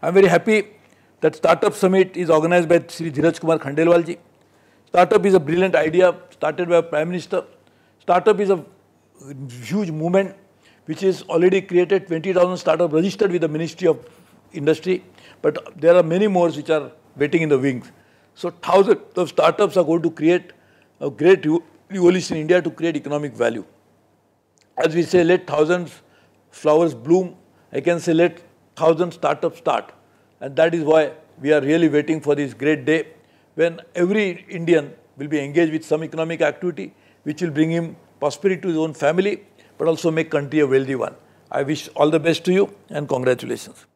I'm very happy that Startup Summit is organized by Sri Dheeraj Kumar Khandelwal ji. Startup is a brilliant idea started by Prime Minister. Startup is a huge movement which is already created 20,000 startups registered with the Ministry of Industry. But there are many more which are waiting in the wings. So thousands of startups are going to create a great revolution in India to create economic value. As we say, let thousands flowers bloom. I can say let thousands startups start. And that is why we are really waiting for this great day when every Indian will be engaged with some economic activity which will bring him prosperity to his own family, but also make country a wealthy one. I wish all the best to you and congratulations.